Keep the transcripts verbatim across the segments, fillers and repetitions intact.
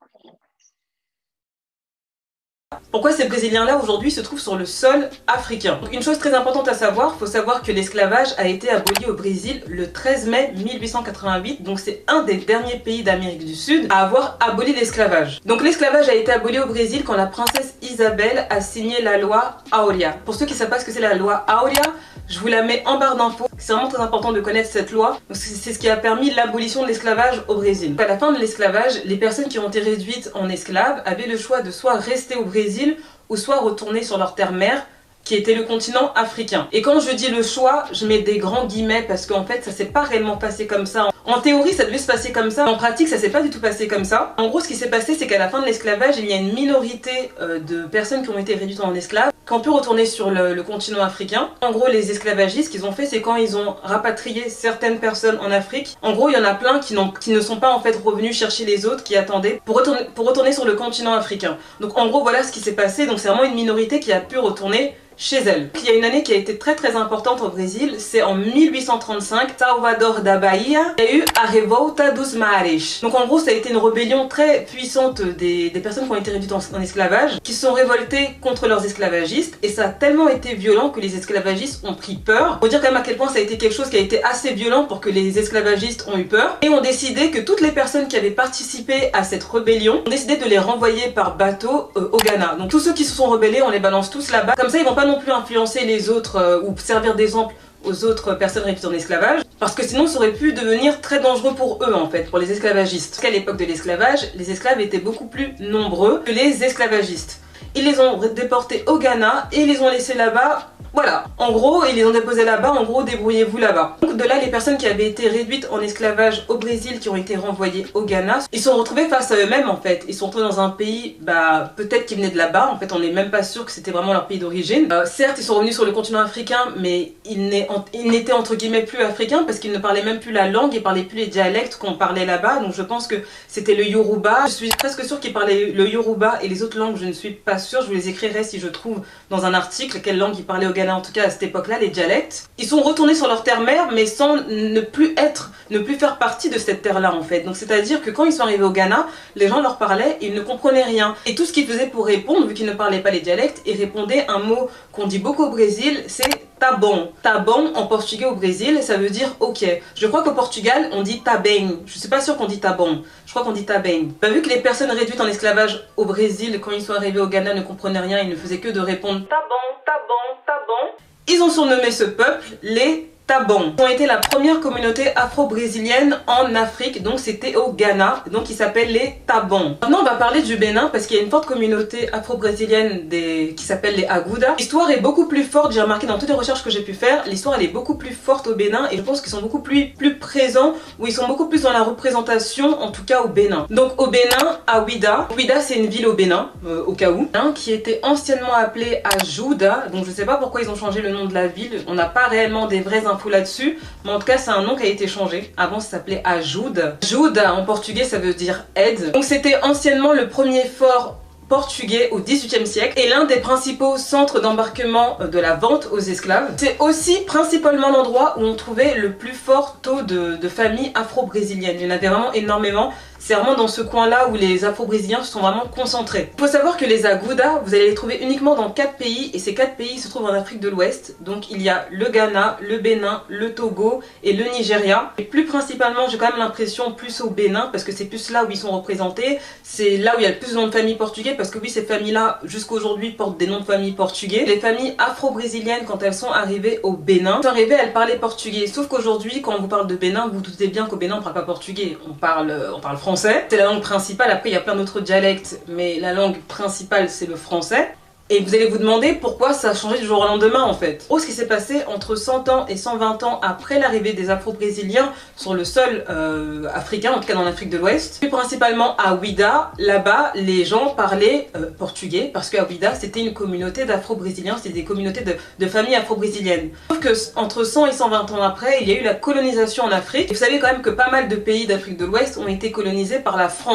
Pourquoi ces Brésiliens-là aujourd'hui se trouvent sur le sol africain? Donc, une chose très importante à savoir, il faut savoir que l'esclavage a été aboli au Brésil le treize mai mille huit cent quatre-vingt-huit, donc c'est un des derniers pays d'Amérique du Sud à avoir aboli l'esclavage. Donc l'esclavage a été aboli au Brésil quand la princesse Isabelle a signé la loi Áurea. Pour ceux qui ne savent pas ce que c'est la loi Áurea, je vous la mets en barre d'infos. C'est vraiment très important de connaître cette loi. C'est ce qui a permis l'abolition de l'esclavage au Brésil. À la fin de l'esclavage, les personnes qui ont été réduites en esclaves avaient le choix de soit rester au Brésil ou soit retourner sur leur terre-mère, qui était le continent africain. Et quand je dis le choix, je mets des grands guillemets parce qu'en fait ça s'est pas réellement passé comme ça. En théorie ça devait se passer comme ça, en pratique ça s'est pas du tout passé comme ça. En gros ce qui s'est passé c'est qu'à la fin de l'esclavage il y a une minorité euh, de personnes qui ont été réduites en esclaves, qui ont pu retourner sur le, le continent africain. En gros les esclavagistes, ce qu'ils ont fait c'est quand ils ont rapatrié certaines personnes en Afrique, en gros il y en a plein qui, qui ne sont pas en fait revenus chercher les autres qui attendaient pour retourner, pour retourner sur le continent africain. Donc en gros voilà ce qui s'est passé, donc c'est vraiment une minorité qui a pu retourner chez elle. Il y a une année qui a été très très importante au Brésil, c'est en mille huit cent trente-cinq, Salvador da Bahia, il y a eu a Revolta dos Mares. Donc en gros ça a été une rébellion très puissante des, des personnes qui ont été réduites en, en esclavage, qui se sont révoltées contre leurs esclavagistes, et ça a tellement été violent que les esclavagistes ont pris peur. Faut dire quand même à quel point ça a été quelque chose qui a été assez violent pour que les esclavagistes ont eu peur, et ont décidé que toutes les personnes qui avaient participé à cette rébellion ont décidé de les renvoyer par bateau euh, au Ghana. Donc tous ceux qui se sont rebellés, on les balance tous là-bas, comme ça ils vont pas non plus influencer les autres euh, ou servir d'exemple aux autres personnes réduites en esclavage, parce que sinon ça aurait pu devenir très dangereux pour eux en fait, pour les esclavagistes. Parce qu'à l'époque de l'esclavage, les esclaves étaient beaucoup plus nombreux que les esclavagistes. Ils les ont déportés au Ghana et ils les ont laissés là-bas. Voilà, en gros, ils les ont déposés là-bas, en gros, débrouillez-vous là-bas. Donc de là, les personnes qui avaient été réduites en esclavage au Brésil, qui ont été renvoyées au Ghana, ils se sont retrouvés face à eux-mêmes en fait. Ils sont retrouvés dans un pays, bah, peut-être qu'ils venaient de là-bas, en fait on n'est même pas sûr que c'était vraiment leur pays d'origine. Euh, certes, ils sont revenus sur le continent africain, mais ils n'étaient entre guillemets plus africains parce qu'ils ne parlaient même plus la langue, ils parlaient plus les dialectes qu'on parlait là-bas, donc je pense que c'était le Yoruba. Je suis presque sûre qu'ils parlaient le Yoruba et les autres langues, je ne suis pas sûre, je vous les écrirai si je trouve dans un article quelle langue ils parlaient au Ghana. En tout cas à cette époque-là, les dialectes. Ils sont retournés sur leur terre-mère, mais sans ne plus être, ne plus faire partie de cette terre-là en fait. Donc c'est-à-dire que quand ils sont arrivés au Ghana, les gens leur parlaient et ils ne comprenaient rien. Et tout ce qu'ils faisaient pour répondre, vu qu'ils ne parlaient pas les dialectes, ils répondaient un mot qu'on dit beaucoup au Brésil, c'est tá bom. Tá bom en portugais au Brésil, ça veut dire ok. Je crois qu'au Portugal, on dit tá bem. Je suis pas sûre qu'on dit tá bom. Je crois qu'on dit tá bem. Bah, vu que les personnes réduites en esclavage au Brésil, quand ils sont arrivés au Ghana, ne comprenaient rien, ils ne faisaient que de répondre tá bom, tá bom, tá bom. Ils ont surnommé ce peuple les Tabons. Ils ont été la première communauté afro-brésilienne en Afrique, donc c'était au Ghana, donc ils s'appellent les Tabons. Maintenant on va parler du Bénin parce qu'il y a une forte communauté afro-brésilienne des... qui s'appelle les Agouda. L'histoire est beaucoup plus forte, j'ai remarqué dans toutes les recherches que j'ai pu faire, l'histoire elle est beaucoup plus forte au Bénin et je pense qu'ils sont beaucoup plus, plus présents, ou ils sont beaucoup plus dans la représentation, en tout cas au Bénin. Donc au Bénin, à Ouida, Ouida c'est une ville au Bénin, euh, au cas où, hein, qui était anciennement appelée Ajuda, donc je sais pas pourquoi ils ont changé le nom de la ville, on n'a pas réellement des vraies infos là-dessus, mais en tout cas c'est un nom qui a été changé. Avant ça s'appelait Ajuda. Ajuda en portugais ça veut dire aide. Donc c'était anciennement le premier fort portugais au dix-huitième siècle et l'un des principaux centres d'embarquement de la vente aux esclaves. C'est aussi principalement l'endroit où on trouvait le plus fort taux de, de familles afro-brésiliennes. Il y en avait vraiment énormément. C'est vraiment dans ce coin-là où les afro-brésiliens se sont vraiment concentrés. Il faut savoir que les Agouda, vous allez les trouver uniquement dans quatre pays et ces quatre pays se trouvent en Afrique de l'Ouest. Donc il y a le Ghana, le Bénin, le Togo et le Nigeria. Et plus principalement, j'ai quand même l'impression plus au Bénin parce que c'est plus là où ils sont représentés. C'est là où il y a le plus de noms de familles portugais parce que oui, ces familles-là, jusqu'à aujourd'hui, portent des noms de familles portugais. Les familles afro-brésiliennes, quand elles sont arrivées au Bénin, elles sont arrivées, elles parlaient portugais. Sauf qu'aujourd'hui, quand on vous parle de Bénin, vous vous doutez bien qu'au Bénin, on parle pas portugais. On parle, on parle français. C'est la langue principale, après il y a plein d'autres dialectes, mais la langue principale c'est le français. Et vous allez vous demander pourquoi ça a changé du jour au lendemain en fait. Oh, ce qui s'est passé entre cent ans et cent vingt ans après l'arrivée des Afro-Brésiliens sur le sol euh, africain, en tout cas dans l'Afrique de l'Ouest. Plus principalement à Ouida, là-bas les gens parlaient euh, portugais parce qu'à Ouida c'était une communauté d'Afro-Brésiliens, c'était des communautés de, de familles afro-brésiliennes. Sauf que entre cent et cent vingt ans après, il y a eu la colonisation en Afrique. Et vous savez quand même que pas mal de pays d'Afrique de l'Ouest ont été colonisés par la France.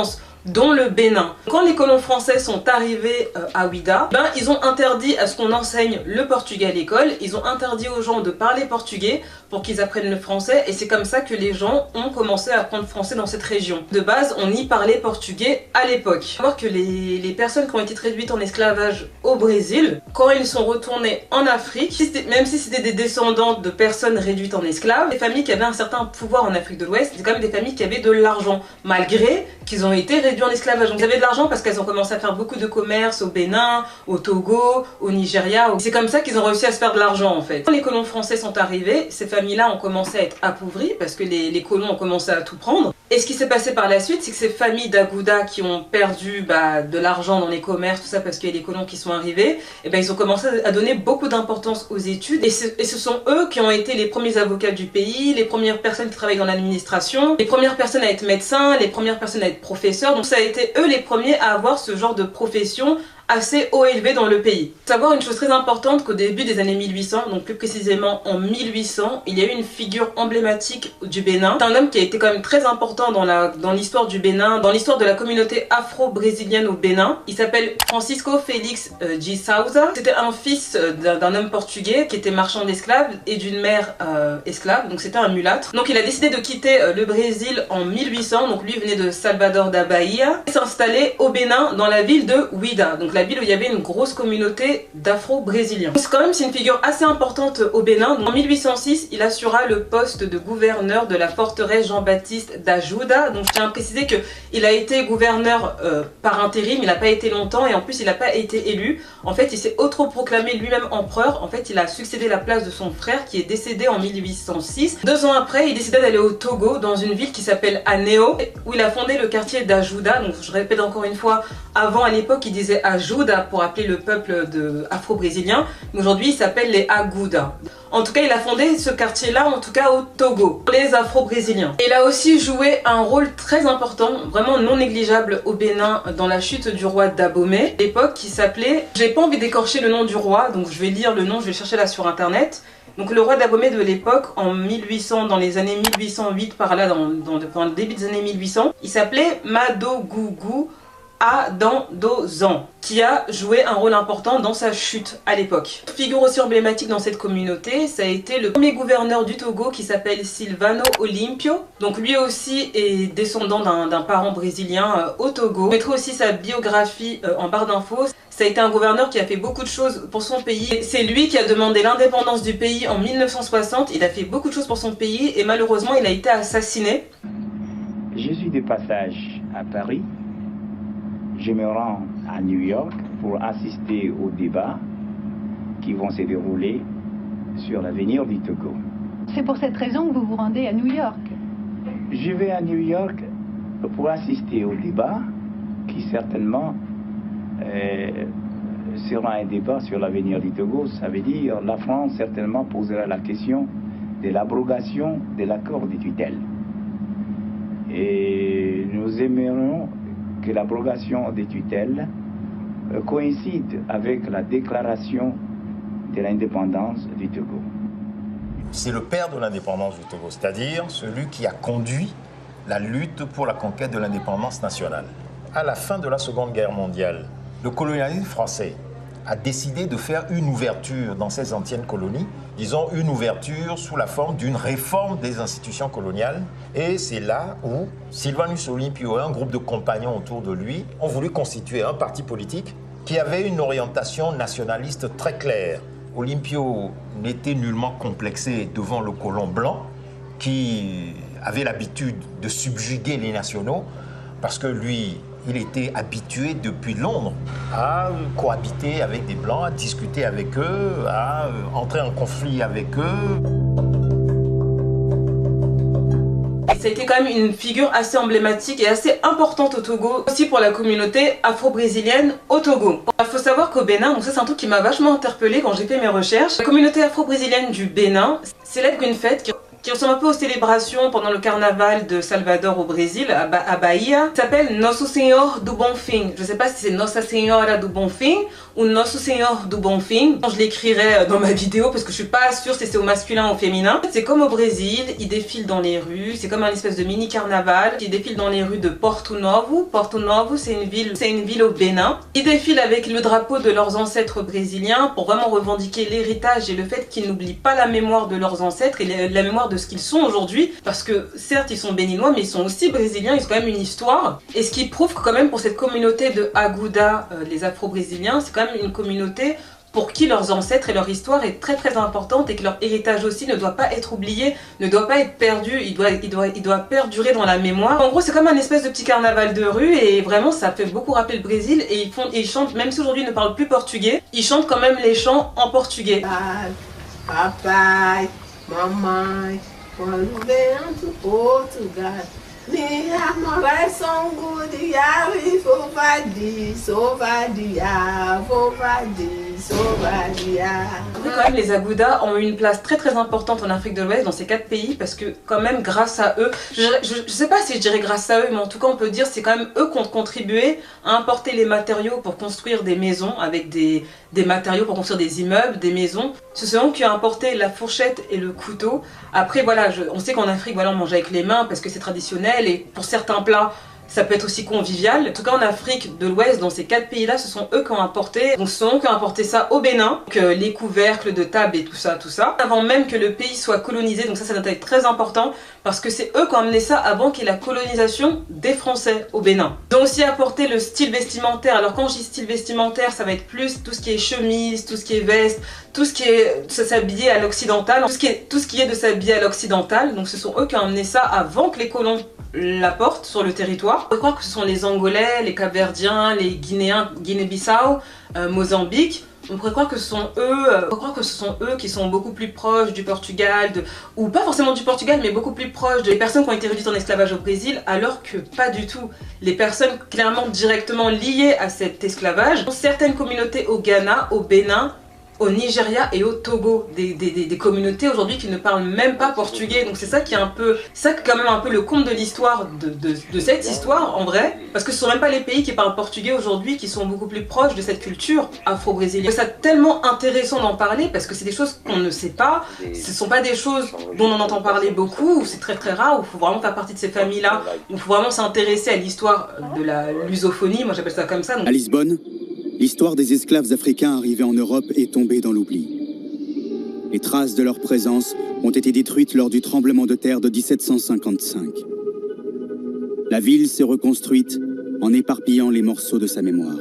dont le Bénin. Quand les colons français sont arrivés euh, à Ouidah, ben, ils ont interdit à ce qu'on enseigne le portugais à l'école, ils ont interdit aux gens de parler portugais pour qu'ils apprennent le français, et c'est comme ça que les gens ont commencé à apprendre français dans cette région. De base, on y parlait portugais à l'époque. Il faut savoir que les, les personnes qui ont été réduites en esclavage au Brésil, quand ils sont retournés en Afrique, si même si c'était des descendants de personnes réduites en esclaves, des familles qui avaient un certain pouvoir en Afrique de l'Ouest, c'est quand même des familles qui avaient de l'argent, malgré qu'ils ont été réduits en esclavage. Donc ils avaient de l'argent parce qu'elles ont commencé à faire beaucoup de commerce au Bénin, au Togo, au Nigeria. C'est comme ça qu'ils ont réussi à se faire de l'argent en fait. Quand les colons français sont arrivés, ces familles-là ont commencé à être appauvries parce que les, les colons ont commencé à tout prendre. Et ce qui s'est passé par la suite, c'est que ces familles d'Agouda qui ont perdu bah, de l'argent dans les commerces, tout ça parce qu'il y a les colons qui sont arrivés, et ben ils ont commencé à donner beaucoup d'importance aux études. Et, et ce sont eux qui ont été les premiers avocats du pays, les premières personnes qui travaillent dans l'administration, les premières personnes à être médecins, les premières personnes à être professeurs. Donc ça a été eux les premiers à avoir ce genre de profession assez haut élevé dans le pays. Faut savoir une chose très importante, qu'au début des années mille huit cents, donc plus précisément en mille huit cents, il y a eu une figure emblématique du Bénin. C'est un homme qui a été quand même très important dans la dans l'histoire du Bénin, dans l'histoire de la communauté afro-brésilienne au Bénin. Il s'appelle Francisco Félix euh, de Souza. C'était un fils euh, d'un homme portugais qui était marchand d'esclaves et d'une mère euh, esclave, donc c'était un mulâtre. Donc il a décidé de quitter euh, le Brésil en mille huit cents, donc lui venait de Salvador da Bahia, et s'installer au Bénin dans la ville de Ouidah. Donc la ville où il y avait une grosse communauté d'afro-brésiliens. C'est quand même c'est une figure assez importante au Bénin. Donc, en mille huit cent six, il assura le poste de gouverneur de la forteresse Jean-Baptiste d'Ajuda. Donc je tiens à préciser qu'il a été gouverneur euh, par intérim, il n'a pas été longtemps et en plus il n'a pas été élu. En fait il s'est autoproclamé lui-même empereur. En fait il a succédé la place de son frère qui est décédé en mille huit cent six. Deux ans après il décida d'aller au Togo dans une ville qui s'appelle Anéo où il a fondé le quartier d'Ajuda. Donc je répète encore une fois, avant à l'époque il disait Ajuda pour appeler le peuple afro-brésilien, mais aujourd'hui il s'appelle les Agouda. En tout cas il a fondé ce quartier là, en tout cas au Togo, les afro-brésiliens. Il a aussi joué un rôle très important, vraiment non négligeable au Bénin dans la chute du roi d'Abomey, l'époque qui s'appelait, j'ai pas envie d'écorcher le nom du roi, donc je vais lire le nom, je vais le chercher là sur internet. Donc le roi d'Abomey de l'époque, en mille huit cents, dans les années mille huit cent huit par là, dans, dans, dans le début des années mille huit cents, il s'appelait Madogougou Adandozan, qui a joué un rôle important dans sa chute à l'époque. Figure aussi emblématique dans cette communauté, ça a été le premier gouverneur du Togo qui s'appelle Silvano Olympio. Donc lui aussi est descendant d'un parent brésilien euh, au Togo. Je mettrai aussi sa biographie euh, en barre d'infos. Ça a été un gouverneur qui a fait beaucoup de choses pour son pays. C'est lui qui a demandé l'indépendance du pays en mille neuf cent soixante. Il a fait beaucoup de choses pour son pays et malheureusement il a été assassiné. Je suis de passage à Paris. Je me rends à New York pour assister aux débats qui vont se dérouler sur l'avenir du Togo. C'est pour cette raison que vous vous rendez à New York? Je vais à New York pour assister aux débats qui certainement euh, sera un débat sur l'avenir du Togo. Ça veut dire la France certainement posera la question de l'abrogation de l'accord de tutelle. Et nous aimerions que l'abrogation des tutelles euh, coïncide avec la déclaration de l'indépendance du Togo. C'est le père de l'indépendance du Togo, c'est-à-dire celui qui a conduit la lutte pour la conquête de l'indépendance nationale. À la fin de la Seconde Guerre mondiale, le colonialisme français a décidé de faire une ouverture dans ces anciennes colonies, disons une ouverture sous la forme d'une réforme des institutions coloniales. Et c'est là où Silvanus Olympio et un groupe de compagnons autour de lui ont voulu constituer un parti politique qui avait une orientation nationaliste très claire. Olympio n'était nullement complexé devant le colon blanc qui avait l'habitude de subjuguer les nationaux parce que lui, il était habitué depuis Londres à cohabiter avec des Blancs, à discuter avec eux, à entrer en conflit avec eux. Ça a été quand même une figure assez emblématique et assez importante au Togo, aussi pour la communauté afro-brésilienne au Togo. Il faut savoir qu'au Bénin, donc ça c'est un truc qui m'a vachement interpellée quand j'ai fait mes recherches, la communauté afro-brésilienne du Bénin célèbre une fête qui qui ressemble un peu aux célébrations pendant le carnaval de Salvador au Brésil, à, ba à Bahia, s'appelle Nosso Senhor do Bonfim. Je ne sais pas si c'est Nossa Senhora do Bonfim ou Nosso Senhor do Bonfim. Je l'écrirai dans ma vidéo parce que je suis pas sûre si c'est au masculin ou au féminin. C'est comme au Brésil, ils défilent dans les rues, c'est comme un espèce de mini carnaval. Ils défilent dans les rues de Porto Novo. Porto Novo, c'est une ville, c'est une ville au Bénin. Ils défilent avec le drapeau de leurs ancêtres brésiliens pour vraiment revendiquer l'héritage et le fait qu'ils n'oublient pas la mémoire de leurs ancêtres et la mémoire de ce qu'ils sont aujourd'hui. Parce que certes, ils sont béninois, mais ils sont aussi brésiliens, ils ont quand même une histoire. Et ce qui prouve que quand même pour cette communauté de Aguda, euh, les Afro-Brésiliens, c'est quand même une communauté pour qui leurs ancêtres et leur histoire est très très importante et que leur héritage aussi ne doit pas être oublié, ne doit pas être perdu, il doit, il doit, il doit perdurer dans la mémoire. En gros, c'est comme un espèce de petit carnaval de rue et vraiment ça fait beaucoup rappeler le Brésil et ils, font, ils chantent, même si aujourd'hui ils ne parlent plus portugais, ils chantent quand même les chants en portugais. Papai, mamãe, quando vento Portugal, minha mulher são guria, e vou vadir, sou vadia, vou vadir, sou vadia. Quand même, les Aguda ont eu une place très très importante en Afrique de l'Ouest dans ces quatre pays parce que quand même grâce à eux, je, je, je sais pas si je dirais grâce à eux, mais en tout cas on peut dire c'est quand même eux qui ont contribué à importer les matériaux pour construire des maisons avec des, des matériaux pour construire des immeubles, des maisons. Ce sont eux qui ont importé la fourchette et le couteau. Après voilà, je, on sait qu'en Afrique voilà, on mange avec les mains parce que c'est traditionnel et pour certains plats ça peut être aussi convivial. En tout cas en Afrique de l'Ouest, dans ces quatre pays-là, ce sont eux qui ont apporté, donc ce sont eux qui ont apporté ça au Bénin, donc, euh, les couvercles de table et tout ça, tout ça, avant même que le pays soit colonisé. Donc ça, c'est un détail très important parce que c'est eux qui ont amené ça avant qu'il y ait la colonisation des Français au Bénin. Ils ont aussi apporté le style vestimentaire. Alors quand je dis style vestimentaire, ça va être plus tout ce qui est chemise, tout ce qui est veste, tout ce qui est de s'habiller à l'occidental, tout ce qui est tout ce qui est de s'habiller à l'occidental. Donc ce sont eux qui ont amené ça avant que les colons l'apportent sur le territoire. Je crois que ce sont les Angolais, les Capverdiens, les Guinéens, Guinée-Bissau, euh, Mozambique. On pourrait croire que ce sont eux, euh, on pourrait croire que ce sont eux qui sont beaucoup plus proches du Portugal, de, ou pas forcément du Portugal, mais beaucoup plus proches des personnes qui ont été réduites en esclavage au Brésil, alors que pas du tout. Les personnes clairement directement liées à cet esclavage sont certaines communautés au Ghana, au Bénin, au Nigeria et au Togo, des, des, des, des communautés aujourd'hui qui ne parlent même pas portugais. Donc c'est ça qui est un peu, ça qui est quand même un peu le conte de l'histoire, de, de, de cette histoire en vrai, parce que ce sont même pas les pays qui parlent portugais aujourd'hui qui sont beaucoup plus proches de cette culture afro-brésilienne. C'est tellement intéressant d'en parler parce que c'est des choses qu'on ne sait pas, ce sont pas des choses dont on entend parler beaucoup, ou c'est très très rare, où il faut vraiment faire partie de ces familles-là, où il faut vraiment s'intéresser à l'histoire de la lusophonie, moi j'appelle ça comme ça. Donc... À Lisbonne, l'histoire des esclaves africains arrivés en Europe est tombée dans l'oubli. Les traces de leur présence ont été détruites lors du tremblement de terre de mille sept cent cinquante-cinq. La ville s'est reconstruite en éparpillant les morceaux de sa mémoire.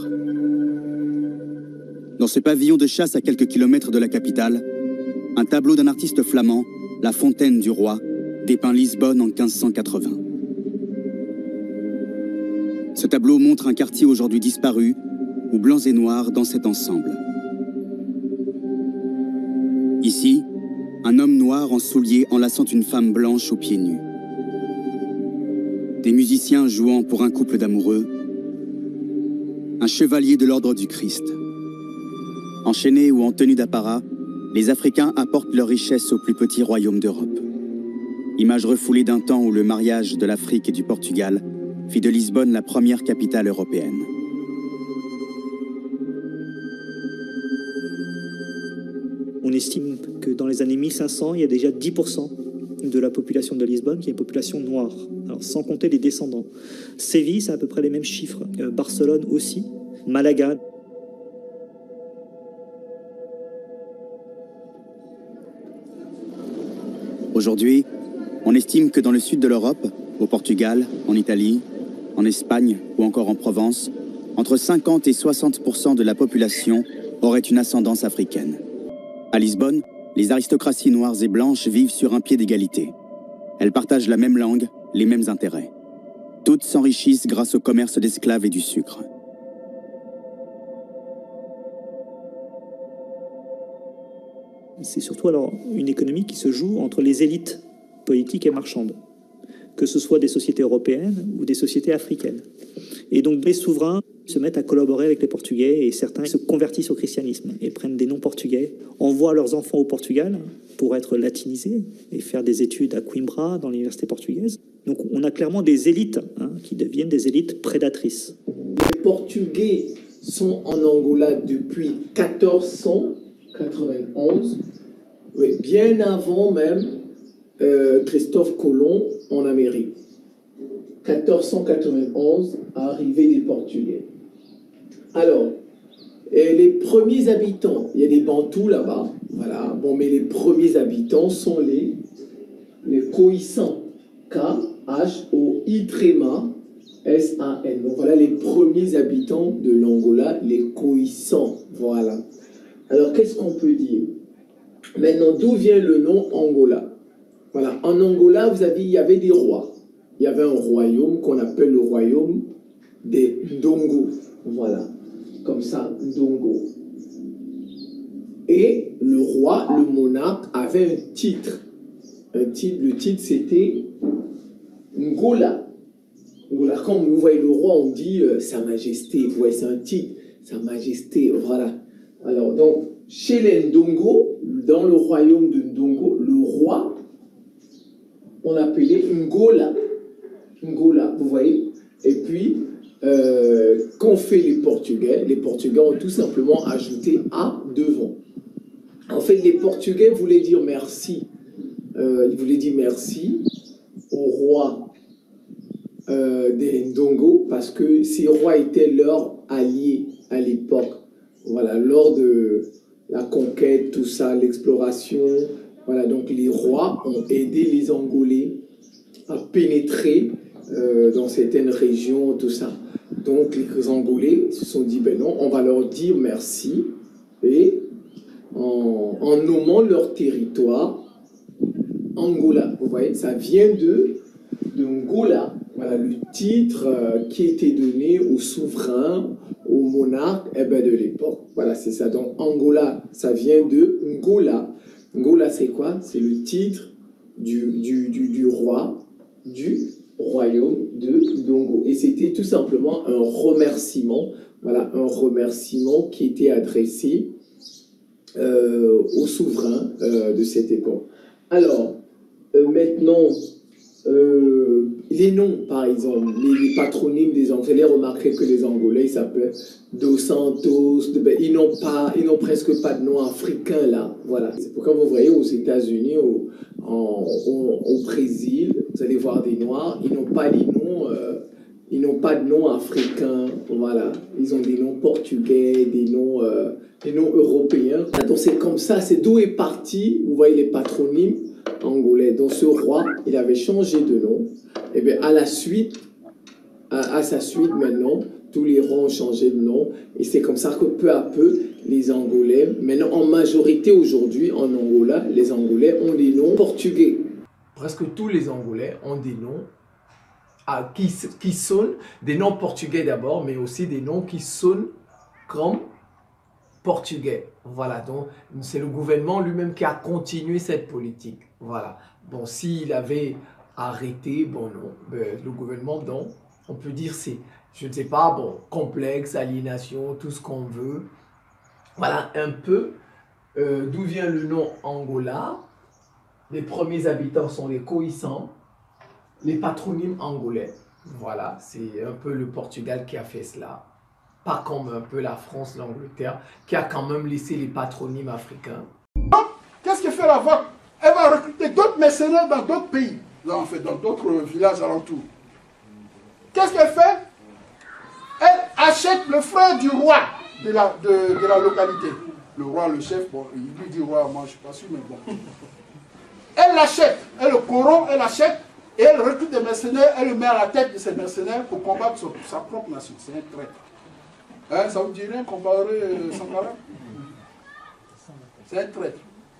Dans ce pavillon de chasse à quelques kilomètres de la capitale, un tableau d'un artiste flamand, La Fontaine du Roi, dépeint Lisbonne en quinze cent quatre-vingts. Ce tableau montre un quartier aujourd'hui disparu, où blancs et noirs dans cet ensemble. Ici, un homme noir en souliers enlaçant une femme blanche aux pieds nus. Des musiciens jouant pour un couple d'amoureux. Un chevalier de l'ordre du Christ. Enchaînés ou en tenue d'apparat, les Africains apportent leur richesse aux plus petits royaumes d'Europe. Image refoulée d'un temps où le mariage de l'Afrique et du Portugal fit de Lisbonne la première capitale européenne. On estime que dans les années mille cinq cents, il y a déjà dix pour cent de la population de Lisbonne qui est une population noire, alors, sans compter les descendants. Séville, c'est à peu près les mêmes chiffres. Euh, Barcelone aussi. Malaga. Aujourd'hui, on estime que dans le sud de l'Europe, au Portugal, en Italie, en Espagne ou encore en Provence, entre cinquante et soixante pour cent de la population aurait une ascendance africaine. À Lisbonne, les aristocraties noires et blanches vivent sur un pied d'égalité. Elles partagent la même langue, les mêmes intérêts. Toutes s'enrichissent grâce au commerce d'esclaves et du sucre. C'est surtout alors une économie qui se joue entre les élites politiques et marchandes, que ce soit des sociétés européennes ou des sociétés africaines. Et donc les souverains se mettent à collaborer avec les Portugais et certains se convertissent au christianisme et prennent des noms portugais, envoient leurs enfants au Portugal pour être latinisés et faire des études à Coimbra dans l'université portugaise. Donc on a clairement des élites hein, qui deviennent des élites prédatrices. Les Portugais sont en Angola depuis mille quatre cent quatre-vingt-onze, oui, bien avant même euh, Christophe Colomb en Amérique. mille quatre cent quatre-vingt-onze, arrivée des Portugais. Alors, et les premiers habitants, il y a des Bantous là-bas, voilà, bon, mais les premiers habitants sont les, les Khoïsans, K H O I S A N. Donc voilà les premiers habitants de l'Angola, les Khoïsans, voilà. Alors, qu'est-ce qu'on peut dire? Maintenant, d'où vient le nom Angola? Voilà, en Angola, vous avez, il y avait des rois. Il y avait un royaume qu'on appelle le royaume des Ndongo. Voilà, comme ça, Ndongo. Et le roi, le monarque, avait un titre. Un titre, le titre, c'était Ngola. Ngola. Quand vous voyez le roi, on dit euh, Sa Majesté. Vous voyez, c'est un titre. Sa Majesté, voilà. Alors, donc, chez les Ndongo, dans le royaume de Ndongo, le roi, on appelait Ngola. Ngola, vous voyez. Et puis, euh, qu'ont fait les Portugais? Les Portugais ont tout simplement ajouté A devant. En fait, les Portugais voulaient dire merci. Euh, ils voulaient dire merci au roi euh, des Ndongo parce que ces rois étaient leurs alliés à l'époque. Voilà, lors de la conquête, tout ça, l'exploration. Voilà, donc les rois ont aidé les Angolais à pénétrer euh, dans certaines régions, tout ça. Donc les Angolais se sont dit, ben non, on va leur dire merci. Et en, en nommant leur territoire Angola, vous voyez, ça vient de, de Ngola. Voilà, le titre euh, qui était donné aux souverains, aux monarques eh ben, de l'époque. Voilà, c'est ça. Donc Angola, ça vient de Ngola. Ngola, c'est quoi? C'est le titre du, du, du, du roi du royaume de Ndongo. Et c'était tout simplement un remerciement, voilà, un remerciement qui était adressé euh, aux souverains euh, de cette époque. Alors, euh, maintenant, euh, les noms, par exemple, les, les patronymes des Angolais, vous allez remarquer que les Angolais, ils s'appellent Dos Santos, de, ben, ils n'ont pas, ils n'ont presque pas de nom africain là, voilà. C'est pourquoi vous voyez aux États-Unis, au, en, au, au Brésil, vous allez voir des Noirs, ils n'ont pas les noms, euh, ils n'ont pas de nom africain, voilà. Ils ont des noms portugais, des noms, euh, des noms européens. Donc c'est comme ça, c'est d'où est parti, vous voyez les patronymes angolais. Donc ce roi, il avait changé de nom. Et bien à la suite, à, à sa suite maintenant, tous les rois ont changé de nom. Et c'est comme ça que peu à peu, les Angolais, maintenant en majorité aujourd'hui en Angola, les Angolais ont des noms portugais. Presque tous les Angolais ont des noms à, qui, qui sonnent, des noms portugais d'abord, mais aussi des noms qui sonnent comme portugais. Voilà, donc c'est le gouvernement lui-même qui a continué cette politique. Voilà, bon, s'il avait arrêté, bon non, ben, le gouvernement, donc, on peut dire c'est, je ne sais pas, bon, complexe, aliénation, tout ce qu'on veut. Voilà un peu euh, d'où vient le nom Angola. Les premiers habitants sont les Khoïsans, les patronymes angolais. Voilà, c'est un peu le Portugal qui a fait cela. Pas comme un peu la France, l'Angleterre, qui a quand même laissé les patronymes africains. Qu'est-ce que fait la V O C? Elle va recruter d'autres mercenaires dans d'autres pays, là, en fait, dans d'autres villages alentours. Qu'est-ce qu'elle fait? Elle achète le frère du roi de la, de, de la localité. Le roi, le chef, bon, il lui dit roi, moi je ne suis pas sûr, mais bon. Elle l'achète, elle le corrompt, elle l'achète, et elle recrute des mercenaires, elle le met à la tête de ces mercenaires pour combattre son, sa propre nation. C'est un traître. Hein, ça vous dit rien comparé euh, Sankara? C'est un traître.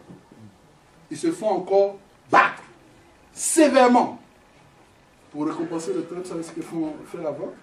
Ils se font encore battre sévèrement pour récompenser le traître. Vous savez ce qu'ils font faire la V O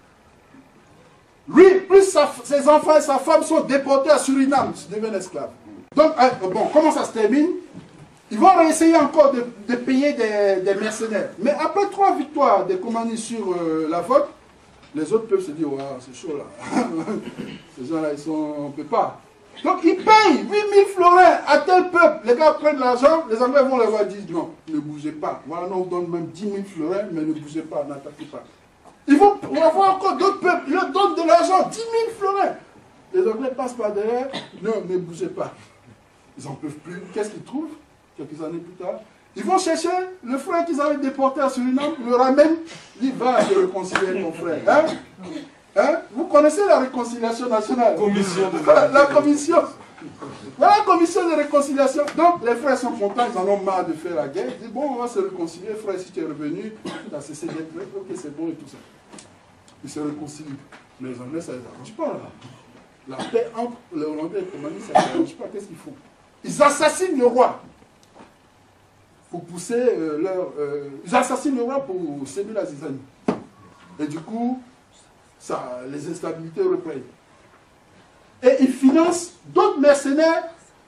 C? Lui, plus sa, ses enfants et sa femme sont déportés à Suriname, ils deviennent esclaves. Donc, hein, bon, comment ça se termine? Ils vont essayer encore de, de payer des, des mercenaires. Mais après trois victoires des Comani sur euh, la V O C, Les autres peuvent se dire, ouais, c'est chaud là. Ces gens-là, ils sont, on ne peut pas. Donc ils payent huit mille florins à tel peuple. Les gars prennent l'argent, les Anglais vont les voir et disent, non, ne bougez pas. Voilà, on vous donne même dix mille florins, mais ne bougez pas, n'attaquez pas. Ils vont, on va voir encore d'autres peuples, ils leur donnent de l'argent, dix mille florins. Les Anglais passent par derrière, non, ne bougez pas. Ils n'en peuvent plus. Qu'est-ce qu'ils trouvent quelques années plus tard? Ils vont chercher le frère qu'ils avaient déporté à Suriname, le ramènent, ils disent, va te réconcilier ton frère. Hein? Hein? Vous connaissez la réconciliation nationale? Commission de la, la commission. Voilà la commission de réconciliation. Donc les frères sont contents, ils en ont marre de faire la guerre. Ils disent, bon, on va se réconcilier, frère, si tu es revenu, tu as cessé d'être là, ok, c'est bon et tout ça. Ils se réconcilient. Mais les Anglais, ça ne les arrange pas là. La paix entre les Hollandais et les Commanis, ça ne les arrange pas. Qu'est-ce qu'ils font? Ils assassinent le roi. Pour pousser euh, leur... Euh, ils assassinent le roi pour séduire la zizanie. Et du coup, ça, les instabilités reprennent. Et ils financent d'autres mercenaires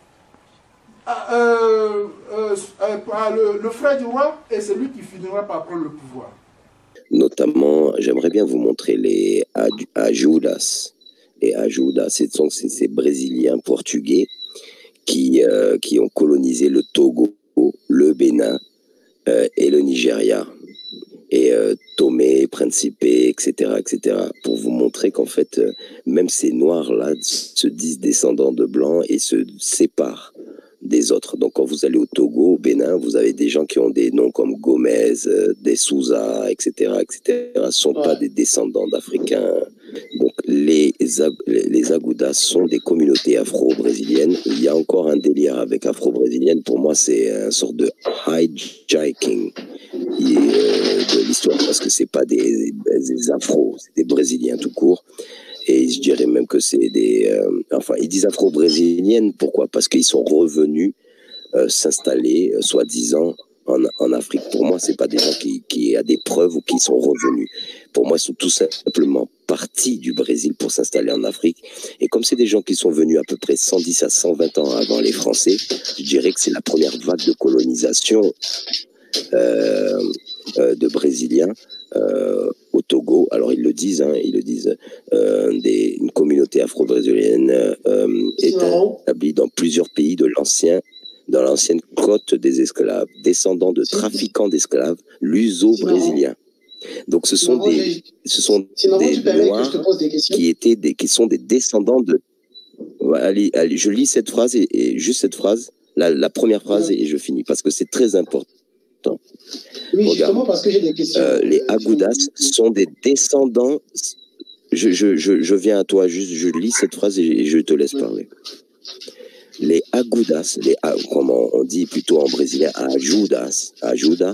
euh, euh, euh, par le, le frère du roi, et c'est lui qui finira par prendre le pouvoir. Notamment, j'aimerais bien vous montrer les Ajudas. Les Ajudas, ce sont ces, ces Brésiliens portugais qui, euh, qui ont colonisé le Togo, le Bénin euh, et le Nigeria. Et euh, Tomé, Principe, et cetera, et cetera. Pour vous montrer qu'en fait, euh, même ces Noirs-là se disent descendants de Blancs et se séparent des autres. Donc quand vous allez au Togo, au Bénin, vous avez des gens qui ont des noms comme Gomez, euh, des Souza, et cetera, et cetera. Ce ne sont ouais. pas des descendants d'Africains. Donc les, les Agudas sont des communautés afro-brésiliennes. Il y a encore un délire avec afro-brésilienne. Pour moi, c'est une sorte de hijacking de l'histoire, parce que c'est pas des, des afro, c'est des Brésiliens tout court. Et je dirais même que c'est des... Euh, enfin, ils disent afro-brésiliennes, pourquoi? Parce qu'ils sont revenus euh, s'installer, euh, soi-disant, en, en Afrique. Pour moi, c'est pas des gens qui, qui ont des preuves ou qui sont revenus. Pour moi, ils sont tout simplement partis du Brésil pour s'installer en Afrique. Et comme c'est des gens qui sont venus à peu près cent dix à cent vingt ans avant les Français, je dirais que c'est la première vague de colonisation euh, euh, de Brésiliens euh, au Togo. Alors ils le disent, hein, ils le disent, euh, des, une communauté afro-brésilienne euh, établie dans plusieurs pays de l'ancien, dans l'ancienne côte des esclaves, descendants de trafiquants d'esclaves, luso-brésiliens. Donc ce sont des, ce sont des Noirs qui étaient des, qui sont des descendants de. Allez, allez, je lis cette phrase et, et juste cette phrase, la, la première phrase et je finis parce que c'est très important. Oui, justement parce que j'ai des questions. Euh, les Agudas sont des descendants. Je, je, je, je viens à toi, juste, je lis cette phrase et, et je te laisse oui. parler. Les Agudas, les, comment on dit plutôt en brésilien, Ajudas, Ajuda,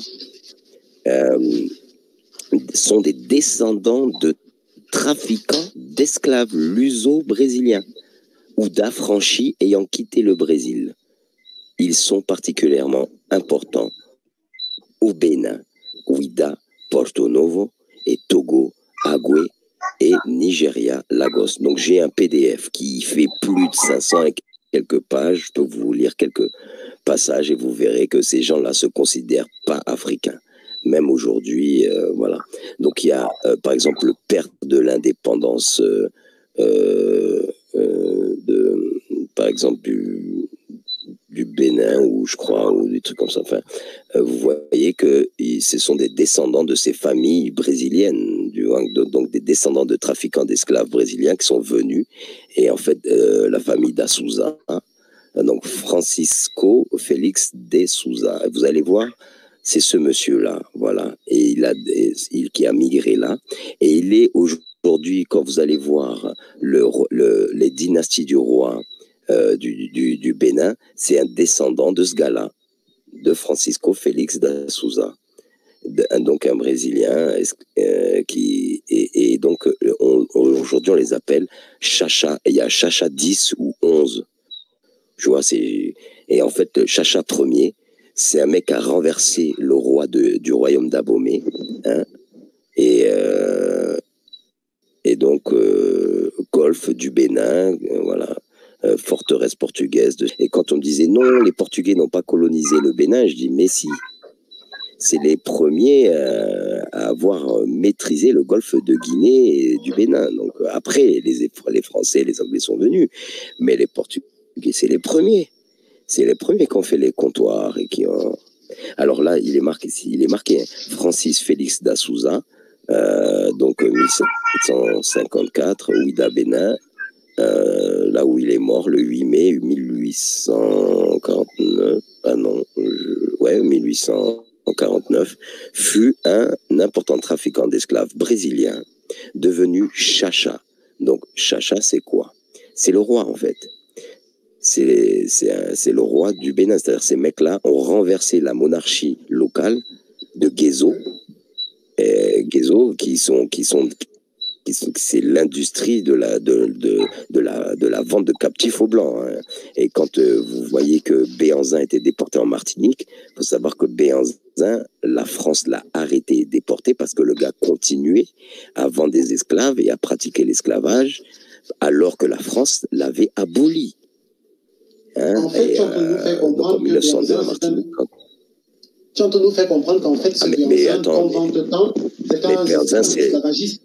euh, sont des descendants de trafiquants d'esclaves luso-brésiliens ou d'affranchis ayant quitté le Brésil. Ils sont particulièrement importants au Bénin, Ouida, Porto Novo et Togo, Agoué et Nigeria, Lagos. Donc j'ai un P D F qui fait plus de cinq cents et quelques pages. Je peux vous lire quelques passages et vous verrez que ces gens-là se considèrent pas africains. Même aujourd'hui, euh, voilà. Donc il y a, euh, par exemple, le père de l'indépendance euh, euh, de, par exemple, du, du Bénin, ou je crois, ou des trucs comme ça. Enfin, euh, vous voyez que ce sont des descendants de ces familles brésiliennes, du, donc des descendants de trafiquants d'esclaves brésiliens qui sont venus. Et en fait, euh, la famille da Souza, hein, donc Francisco Félix de Souza. Vous allez voir, c'est ce monsieur-là, voilà, et il a, il, qui a migré là, et il est aujourd'hui, quand vous allez voir le, le, les dynasties du roi euh, du, du, du Bénin, c'est un descendant de ce gars-là, de Francisco Félix da Souza, de, donc un Brésilien euh, qui, et, et donc on, on, aujourd'hui on les appelle Chacha, et il y a Chacha dix ou onze, je vois, c'est, et en fait Chacha premier, c'est un mec qui a renversé le roi de, du royaume d'Abomey, hein, et, euh, et donc euh, golfe du Bénin, euh, voilà, euh, forteresse portugaise. De, et quand on me disait non, les Portugais n'ont pas colonisé le Bénin, je dis mais si, c'est les premiers euh, à avoir maîtrisé le golfe de Guinée et du Bénin. Donc après, les, les Français et les Anglais sont venus, mais les Portugais, c'est les premiers. C'est les premiers qui ont fait les comptoirs et qui ont... Alors là, il est marqué, il est marqué Francis Félix da Souza, euh, donc mille sept cent cinquante-quatre, Ouida Bénin, euh, là où il est mort le huit mai mille huit cent quarante-neuf, ah non, je, ouais, mille huit cent quarante-neuf, fut un important trafiquant d'esclaves brésilien devenu Chacha. Donc Chacha, c'est quoi? C'est le roi en fait. C'est le roi du Bénin. C'est-à-dire ces mecs-là ont renversé la monarchie locale de Guézo. Et Guézo, qui sont, qui sont, qui sont c'est l'industrie de la, de, de, de, la, de la vente de captifs aux Blancs. Hein. Et quand euh, vous voyez que Béhanzin était déporté en Martinique, il faut savoir que Béhanzin, la France l'a arrêté et déporté parce que le gars continuait à vendre des esclaves et à pratiquer l'esclavage alors que la France l'avait aboli. Hein, en fait, et, tu nous fait comprendre que tu entends nous faire comprendre qu'en fait, ce ah, mais, Béhanzin, qu'on vend de temps, c'est un esclavagiste.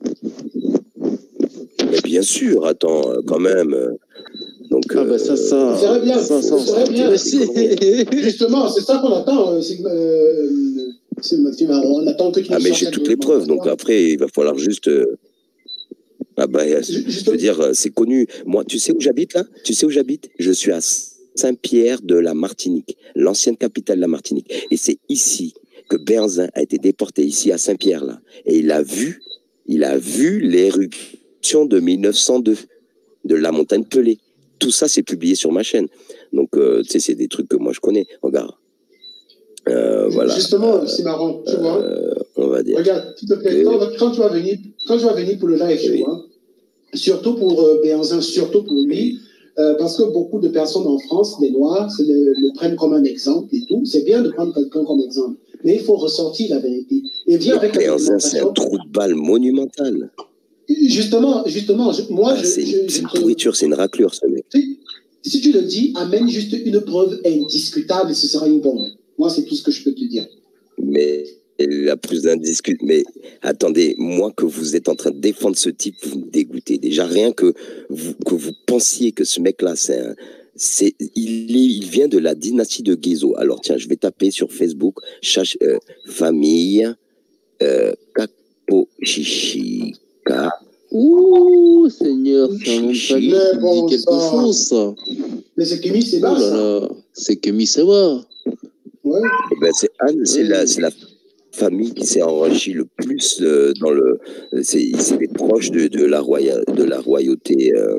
Mais bien sûr, attends, quand même. Donc, ah ben ça, ça... Ça serait bien, ça, ça, ça serait bien. Justement, c'est ça qu'on attend. C'est euh, on attend que tu Ah, mais j'ai toutes les preuves, donc après, il va falloir juste... Euh... Ah bah, je veux dire, c'est connu. Moi, tu sais où j'habite là? Tu sais où j'habite? Je suis à Saint-Pierre de la Martinique, l'ancienne capitale de la Martinique. Et c'est ici que Béhanzin a été déporté, ici à Saint-Pierre là. Et il a vu, il a vu l'éruption de mille neuf cent deux de la montagne Pelée. Tout ça, c'est publié sur ma chaîne. Donc, euh, tu sais, c'est des trucs que moi je connais. Regarde. Euh, voilà. Justement, c'est marrant, tu vois. Euh, on va dire. Regarde, s'il te plaît, quand, quand tu vas venir, quand tu vas venir pour le live, oui. Tu vois, surtout pour euh, Béhanzin, surtout pour lui, euh, parce que beaucoup de personnes en France, les Noirs, le, le prennent comme un exemple et tout. C'est bien de prendre quelqu'un comme exemple, mais il faut ressortir la vérité. Et viens avec Béhanzin, c'est un trou de balle monumental. Justement, justement, je, moi, ah, je, c'est une, je, une je, pourriture, c'est une raclure, ce mec. Si, si tu le dis, amène juste une preuve indiscutable et ce sera une bombe. Moi, c'est tout ce que je peux te dire. Mais la plus d'indiscute. Mais attendez, moi que vous êtes en train de défendre ce type, vous me dégoûtez. Déjà, rien que vous, que vous pensiez que ce mec-là, c'est un. C'est, il, est, il vient de la dynastie de Guézo. Alors, tiens, je vais taper sur Facebook chache, euh, famille euh, Kapochichika. Ouh, Seigneur, ça me bon, dit quelque chose, ça. Mais c'est Kémy Séba, oh là là, c'est Kémy Séba. Ouais. Ben c'est Anne, c'est ouais. la, la famille qui s'est enrichie le plus euh, dans le. C'est les proches de, de, la roya, de la royauté, euh,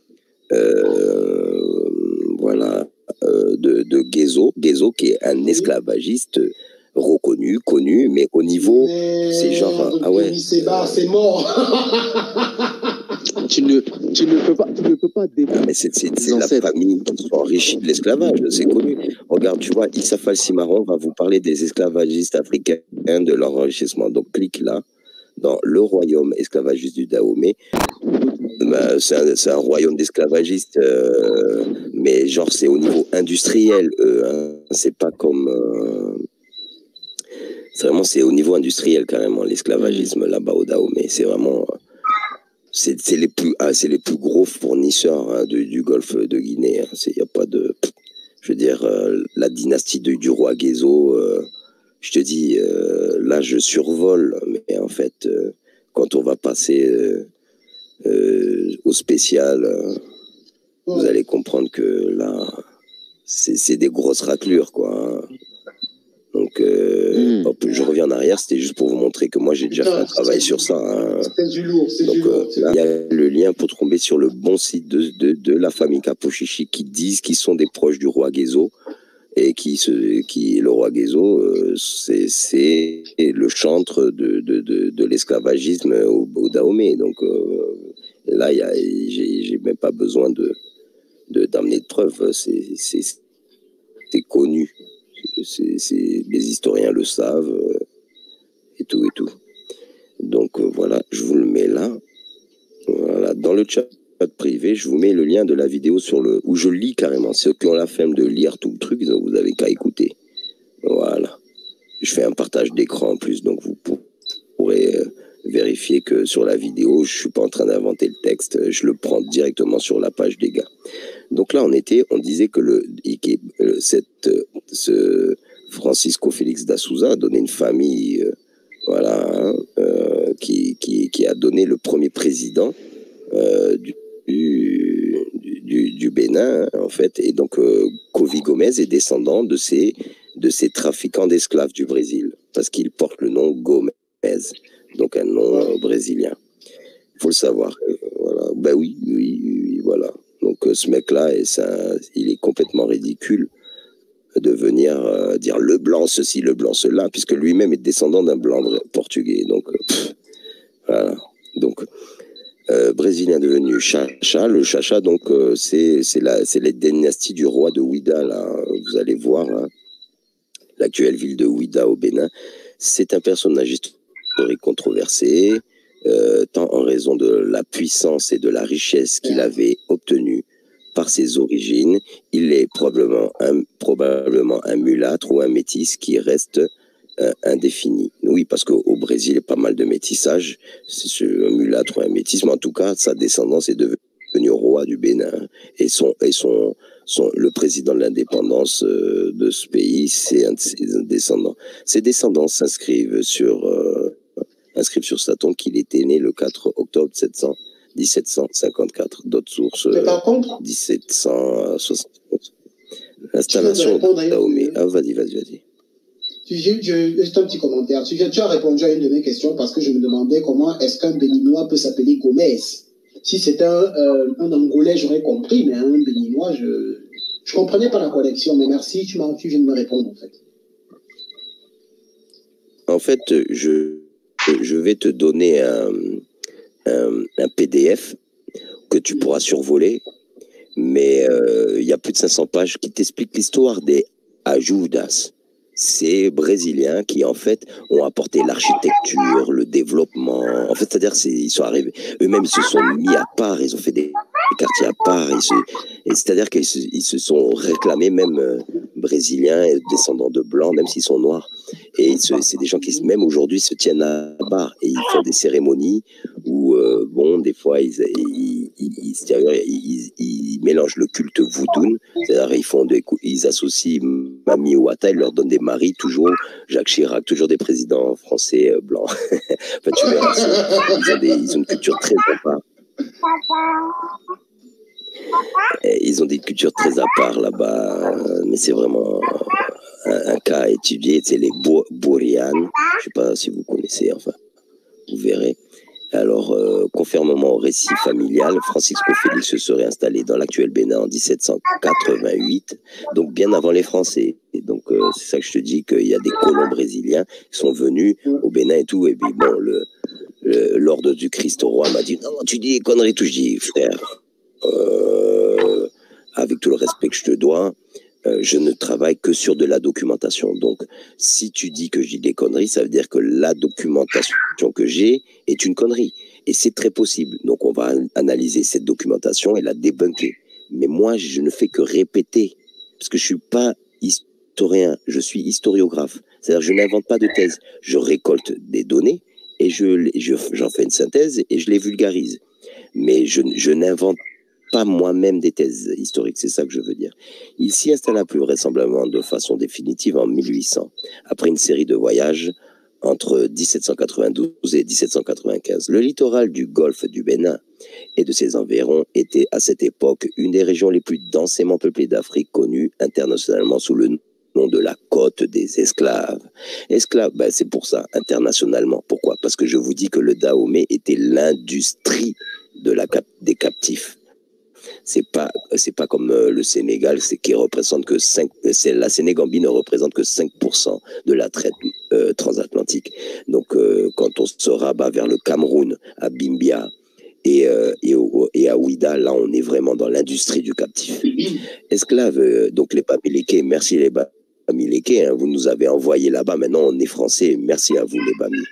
euh, voilà, euh, de, de Guézo. Guézo qui est un esclavagiste reconnu, connu, mais au niveau, c'est genre. Ah ouais. C'est bas, c'est mort. Tu ne, tu ne peux pas, tu ne peux pas ah, mais c'est la famille qui s'est enrichie de l'esclavage, c'est connu. Regarde, tu vois, Issa Fall Cimarron va vous parler des esclavagistes africains, de leur enrichissement. Donc, clique là, dans le royaume esclavagiste du Dahomey. Ben, c'est un, un royaume d'esclavagistes, euh, mais genre, c'est au niveau industriel, eux, hein. C'est pas comme... Euh, c'est vraiment, c'est au niveau industriel, carrément, l'esclavagisme là-bas au Dahomey. C'est vraiment... C'est les plus, ah, c'est les plus gros fournisseurs hein, du, du golfe de Guinée. Il hein. n'y a pas de, je veux dire, euh, la dynastie de, du roi Guézo. Euh, je te dis, euh, là, je survole, mais en fait, euh, quand on va passer euh, euh, au spécial, euh, vous allez comprendre que là, c'est des grosses raclures, quoi. Hein. Donc, euh, mmh. hop, je reviens en arrière, c'était juste pour vous montrer que moi j'ai déjà fait un travail sur ça. Hein. C'est du lourd, c'est du lourd. Euh, il y a le lien pour tomber sur le bon site de, de, de la famille Kapochichi qui disent qu'ils sont des proches du roi Guézo et qui, se, qui le roi Guézo, euh, c'est le chantre de, de, de, de l'esclavagisme au, au Dahomey. Donc euh, là, j'ai même pas besoin de d'amener de, de preuves, c'est connu. C'est, c'est, les historiens le savent euh, et tout et tout. Donc euh, voilà, je vous le mets là. Voilà, dans le chat privé, je vous mets le lien de la vidéo sur le où je lis carrément. Ceux qui ont la flemme de lire tout le truc, donc vous avez qu'à écouter. Voilà, je fais un partage d'écran en plus, donc vous pourrez euh, vérifier que sur la vidéo, je suis pas en train d'inventer le texte, je le prends directement sur la page des gars. Donc là, on était, on disait que le, cette, ce Francisco Félix da Souza a donné une famille, euh, voilà, hein, euh, qui, qui, qui a donné le premier président euh, du, du, du Bénin, en fait, et donc euh, Kovi Gomez est descendant de ces, de ces trafiquants d'esclaves du Brésil, parce qu'il porte le nom Gomez, donc un nom euh, brésilien. Il faut le savoir. Euh, voilà. Ben oui, oui, oui, voilà. Donc euh, ce mec-là, il est complètement ridicule de venir euh, dire le blanc ceci, le blanc cela, puisque lui-même est descendant d'un blanc portugais. Donc, euh, pff, voilà. Donc, euh, brésilien devenu Chacha. Le Chacha, donc, euh, c'est la, c'est la dynastie du roi de Ouida, là. Vous allez voir, hein, l'actuelle ville de Ouida au Bénin. C'est un personnage historique controversé, euh, tant en raison de la puissance et de la richesse qu'il avait obtenue par ses origines. Il est probablement un, probablement un mulâtre ou un métis qui reste euh, indéfini. Oui, parce qu'au Brésil, il y a pas mal de métissage. C'est un mulâtre ou un métis, mais en tout cas, sa descendance est devenue roi du Bénin. Et, son, et son, son, le président de l'indépendance euh, de ce pays, c'est un de ses descendants. Ses descendants s'inscrivent sur, euh, inscrivent sur sa tombe qu'il était né le quatre octobre mille sept cent cinquante-quatre. D'autres sources, mais par contre, mille sept cent soixante-onze. L'installation de Dahomey. Ah, vas-y, vas-y, vas-y. Juste un petit commentaire. Tu, tu as répondu à une de mes questions parce que je me demandais comment est-ce qu'un Béninois peut s'appeler Gomez. Si c'était un, euh, un Angolais, j'aurais compris, mais un Béninois, je ne comprenais pas la connexion. Mais merci, tu, tu viens de me répondre, en fait. En fait, je, je vais te donner un... Un, un P D F que tu pourras survoler, mais euh, il y a plus de cinq cents pages qui t'expliquent l'histoire des Ajudas. Ces Brésiliens qui, en fait, ont apporté l'architecture, le développement. En fait, c'est-à-dire ils sont arrivés, eux-mêmes, ils se sont mis à part, ils ont fait des, des quartiers à part, et c'est-à-dire qu'ils se, ils se sont réclamés, même euh, Brésiliens, descendants de Blancs, même s'ils sont noirs. Et c'est des gens qui, même aujourd'hui, se tiennent à barre et ils font des cérémonies où, euh, bon, des fois, ils, ils, ils, ils, ils, ils mélangent le culte voudoun, c'est-à-dire ils font des, ils associent Mami Ouattara, ils leur donnent des maris, toujours Jacques Chirac, toujours des présidents français euh, blancs. Enfin, tu verras, ils ont, des, ils ont une culture très à part. Et ils ont des cultures très à part là-bas, mais c'est vraiment un, un cas à étudier. C'est les Bourianes, je ne sais pas si vous connaissez, enfin, vous verrez. Alors, euh, conformément au récit familial, Francisco Félix se serait installé dans l'actuel Bénin en mille sept cent quatre-vingt-huit, donc bien avant les Français. Et donc, euh, c'est ça que je te dis, qu'il y a des colons brésiliens qui sont venus au Bénin et tout. Et puis, bon, le, le, l'ordre du Christ au roi m'a dit, non, tu dis des conneries, tout. Je dis, frère, euh, avec tout le respect que je te dois, Euh, je ne travaille que sur de la documentation. Donc, si tu dis que je dis des conneries, ça veut dire que la documentation que j'ai est une connerie. Et c'est très possible. Donc, on va analyser cette documentation et la débunker. Mais moi, je ne fais que répéter. Parce que je suis pas historien, je suis historiographe. C'est-à-dire, je n'invente pas de thèse. Je récolte des données et je, je, j'en fais une synthèse et je les vulgarise. Mais je, je n'invente pas moi-même des thèses historiques, c'est ça que je veux dire. Il s'y installa plus vraisemblablement de façon définitive en mille huit cents, après une série de voyages entre mille sept cent quatre-vingt-douze et mille sept cent quatre-vingt-quinze. Le littoral du golfe du Bénin et de ses environs était à cette époque une des régions les plus densément peuplées d'Afrique, connue internationalement sous le nom de la côte des esclaves. Esclaves, ben c'est pour ça, internationalement. Pourquoi? Parce que je vous dis que le Dahomey était l'industrie de la cap des captifs. C'est pas, c'est pas comme euh, le Sénégal, c'est qui représente que cinq, c'est la Sénégambie ne représente que cinq pour cent de la traite euh, transatlantique. Donc, euh, quand on se rabat vers le Cameroun, à Bimbia et, euh, et, au, et à Ouida, là, on est vraiment dans l'industrie du captif. Esclaves, euh, donc les Bamileke, merci les Bamileke, hein, vous nous avez envoyés là-bas, maintenant on est français, merci à vous les Bami.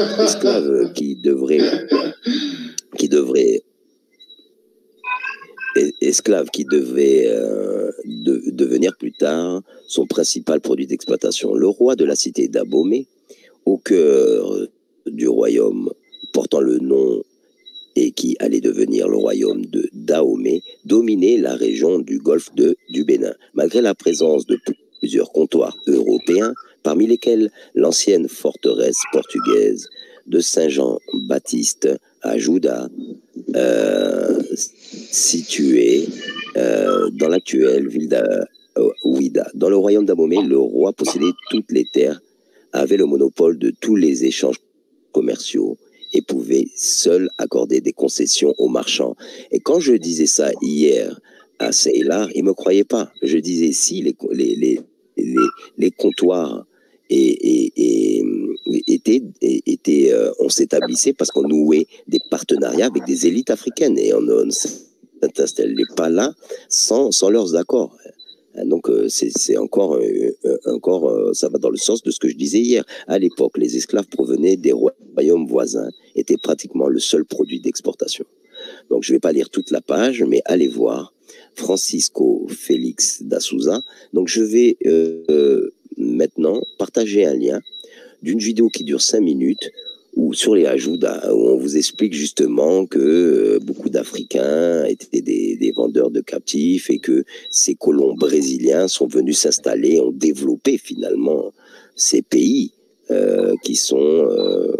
Esclaves qui devraient, qui devraient esclaves qui devaient euh, de, devenir plus tard son principal produit d'exploitation. Le roi de la cité d'Abomey, au cœur du royaume portant le nom et qui allait devenir le royaume de Dahomey, dominait la région du golfe de, du Bénin. Malgré la présence de plusieurs comptoirs européens, parmi lesquels l'ancienne forteresse portugaise de Saint-Jean-Baptiste à Juda, euh, située euh, dans l'actuelle ville d'Ouida. Dans le royaume d'Abomey, le roi possédait toutes les terres, avait le monopole de tous les échanges commerciaux et pouvait seul accorder des concessions aux marchands. Et quand je disais ça hier à Seylar, ils ne me croyaient pas. Je disais si les, les, les, les, les comptoirs et, et, et, étaient, étaient, euh, on s'établissait parce qu'on nouait des partenariats avec des élites africaines et on ne s'installait pas là sans, sans leurs accords. Donc euh, c'est encore, euh, encore euh, ça va dans le sens de ce que je disais hier. À l'époque, les esclaves provenaient des royaumes voisins, étaient pratiquement le seul produit d'exportation. Donc je ne vais pas lire toute la page, mais allez voir Francisco Félix da Souza. Donc je vais euh, euh, maintenant partager un lien d'une vidéo qui dure cinq minutes ou sur les Ajouda, où on vous explique justement que euh, beaucoup d'Africains étaient des, des vendeurs de captifs et que ces colons brésiliens sont venus s'installer, ont développé finalement ces pays euh, qui sont euh,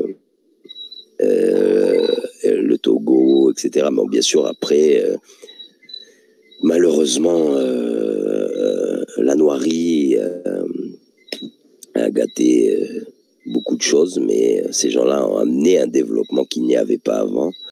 euh, le Togo, et cetera. Mais bien sûr, après, euh, malheureusement, euh, la noirie euh, a gâté... Euh, beaucoup de choses, mais ces gens-là ont amené un développement qu'il n'y avait pas avant.